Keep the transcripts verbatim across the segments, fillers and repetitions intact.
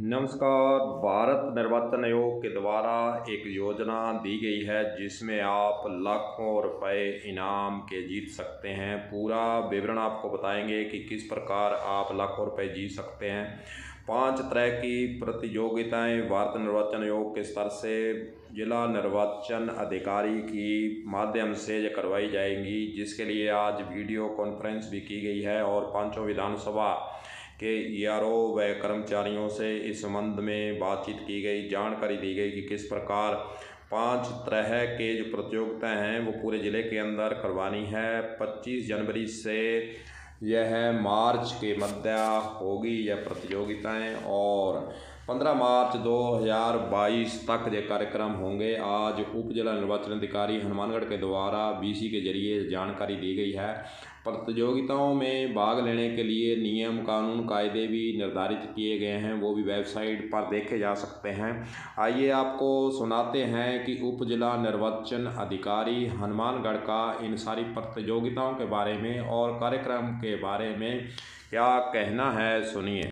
नमस्कार। भारत निर्वाचन आयोग के द्वारा एक योजना दी गई है जिसमें आप लाखों रुपए इनाम के जीत सकते हैं। पूरा विवरण आपको बताएंगे कि किस प्रकार आप लाखों रुपए जीत सकते हैं। पांच तरह की प्रतियोगिताएं भारत निर्वाचन आयोग के स्तर से जिला निर्वाचन अधिकारी की माध्यम से ये करवाई जाएंगी, जिसके लिए आज वीडियो कॉन्फ्रेंस भी की गई है और पांचों विधानसभा के ई आर ओ व कर्मचारियों से इस संबंध में बातचीत की गई। जानकारी दी गई कि किस प्रकार पांच तरह के जो प्रतियोगिताएं हैं वो पूरे ज़िले के अंदर करवानी है। पच्चीस जनवरी से यह मार्च के मध्य होगी यह प्रतियोगिताएं और पंद्रह मार्च दो हज़ार बाईस तक ये कार्यक्रम होंगे। आज उप जिला निर्वाचन अधिकारी हनुमानगढ़ के द्वारा बी सी के जरिए जानकारी दी गई है। प्रतियोगिताओं में भाग लेने के लिए नियम कानून कायदे भी निर्धारित किए गए हैं, वो भी वेबसाइट पर देखे जा सकते हैं। आइए आपको सुनाते हैं कि उप जिला निर्वाचन अधिकारी हनुमानगढ़ का इन सारी प्रतियोगिताओं के बारे में और कार्यक्रम के बारे में क्या कहना है, सुनिए।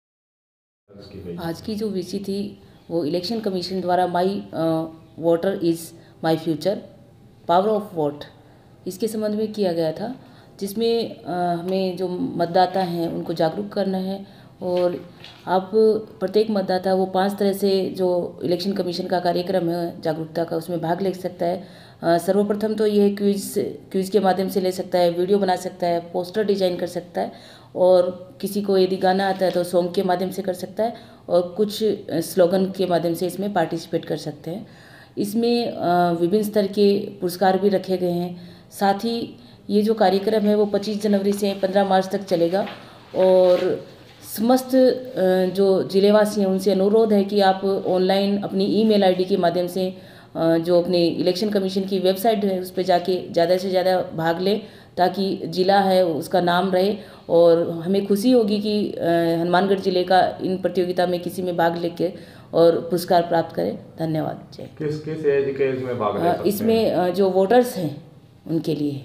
आज की जो वीसी थी वो इलेक्शन कमीशन द्वारा my voter is my future, power of vote, इसके संबंध में किया गया था, जिसमें हमें जो मतदाता हैं उनको जागरूक करना है। और आप प्रत्येक मतदाता वो पांच तरह से जो इलेक्शन कमीशन का कार्यक्रम है जागरूकता का, उसमें भाग ले सकता है। सर्वप्रथम तो ये क्विज क्विज के माध्यम से ले सकता है, वीडियो बना सकता है, पोस्टर डिजाइन कर सकता है, और किसी को यदि गाना आता है तो सॉन्ग के माध्यम से कर सकता है, और कुछ स्लोगन के माध्यम से इसमें पार्टिसिपेट कर सकते हैं। इसमें विभिन्न स्तर के पुरस्कार भी रखे गए हैं। साथ ही ये जो कार्यक्रम है वो पच्चीस जनवरी से पंद्रह मार्च तक चलेगा, और समस्त जो जिलेवासी हैं उनसे अनुरोध है कि आप ऑनलाइन अपनी ईमेल आईडी के माध्यम से जो अपने इलेक्शन कमीशन की वेबसाइट है उस पर जाके ज़्यादा से ज़्यादा भाग लें, ताकि ज़िला है उसका नाम रहे। और हमें खुशी होगी कि हनुमानगढ़ ज़िले का इन प्रतियोगिता में किसी में भाग लेके और पुरस्कार प्राप्त करें। धन्यवाद। जय। किस किस एज के इसमें भाग ले सकते हैं? इसमें जो वोटर्स हैं उनके लिए।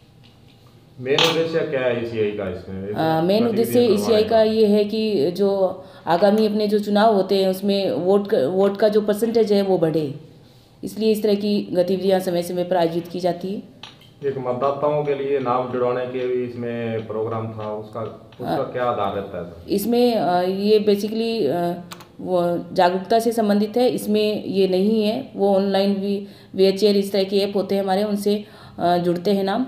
मेन उद्देश्य क्या है ई सी आई का इसमें? मेन उद्देश्य ई सी आई का ये है कि जो आगामी अपने जो चुनाव होते हैं उसमें वोट वोट का जो परसेंटेज है वो बढ़े, इसलिए इस तरह की गतिविधियां समय समय पर आयोजित की जाती है। एक मतदाताओं के लिए नाम जुड़वाने के भी इसमें प्रोग्राम था, उसका उसका क्या आधार रहता है? इसमें ये बेसिकली वो जागरूकता से संबंधित है, इसमें ये नहीं है। वो ऑनलाइन भी वीएचआर इस तरह के ऐप होते हैं हमारे, उनसे जुड़ते हैं नाम।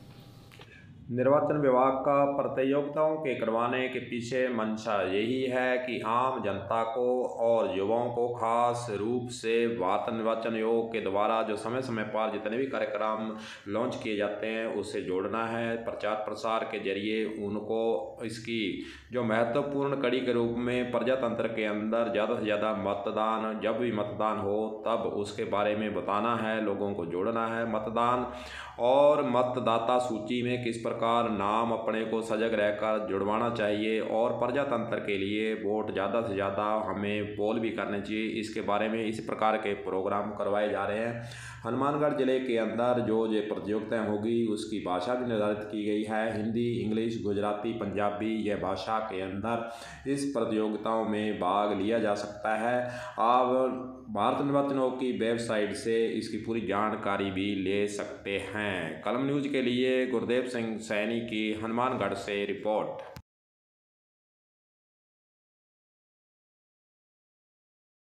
निर्वाचन विभाग का प्रतियोगिताओं के करवाने के पीछे मंशा यही है कि आम जनता को और युवाओं को खास रूप से भारत निर्वाचन आयोग के द्वारा जो समय समय पर जितने भी कार्यक्रम लॉन्च किए जाते हैं उससे जोड़ना है। प्रचार प्रसार के जरिए उनको इसकी जो महत्वपूर्ण कड़ी के रूप में प्रजातंत्र के अंदर ज़्यादा से ज़्यादा मतदान, जब भी मतदान हो तब उसके बारे में बताना है, लोगों को जोड़ना है। मतदान और मतदाता सूची में किस प्रकार नाम अपने को सजग रहकर जुड़वाना चाहिए, और प्रजातंत्र के लिए वोट ज़्यादा से ज़्यादा हमें पोल भी करने चाहिए, इसके बारे में इस प्रकार के प्रोग्राम करवाए जा रहे हैं। हनुमानगढ़ ज़िले के अंदर जो ये प्रतियोगिताएं होगी उसकी भाषा भी निर्धारित की गई है। हिंदी, इंग्लिश, गुजराती, पंजाबी यह भाषा के अंदर इस प्रतियोगिताओं में भाग लिया जा सकता है। आप भारत निर्वाचन आयोग की वेबसाइट से इसकी पूरी जानकारी भी ले सकते हैं। कलम न्यूज़ के लिए गुरदेव सिंह सैनी की हनुमानगढ़ से रिपोर्ट।